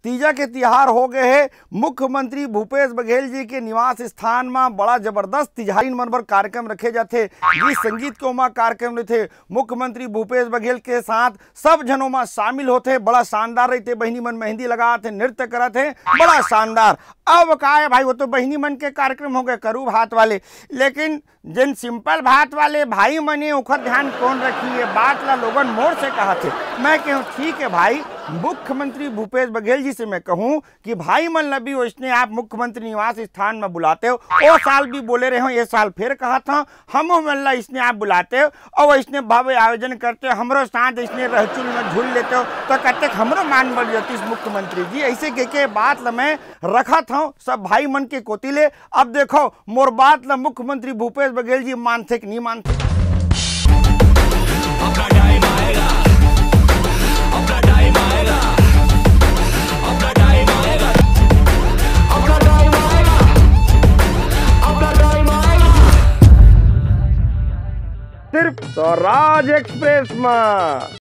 तीजा के तिहार हो गए है। मुख्यमंत्री भूपेश बघेल जी के निवास स्थान में बड़ा जबरदस्त तिहारी मनबर कार्यक्रम रखे जाते। गीत संगीत के उमा कार्यक्रम रहते। मुख्यमंत्री भूपेश बघेल के साथ सब जनों में शामिल होते। बड़ा शानदार रहते। बहनी मन मेहंदी लगाते, नृत्य करते, बड़ा शानदार। अब का है भाई, वो तो बहनी मन के कार्यक्रम हो गए करू भात वाले, लेकिन जिन सिंपल भात वाले भाई मने उखर ध्यान कौन रखी है। बात ला लोगन मोड़ से कहा थे। मैं कहूँ ठीक है भाई, मुख्यमंत्री भूपेश बघेल जी से मैं कहूँ कि भाई मन लबी वैसने आप मुख्यमंत्री निवास स्थान में बुलाते हो। वो साल भी बोले रहे हो, ये साल फिर कहा था हम मल्ला इसने आप बुलाते हो और इसने भव्य आयोजन करते हो, हमरो साथ इसने रहचुल में झूल लेते हो, तो कहते हमरो मान बढ़ जाती मुख्यमंत्री जी। ऐसे के बात ला मैं रखा था सब भाई मन के कोतिले। अब देखो मोर बात ला मुख्यमंत्री भूपेश बघेल जी मानते कि नहीं मानते। सिर्फ स्वराज एक्सप्रेस में।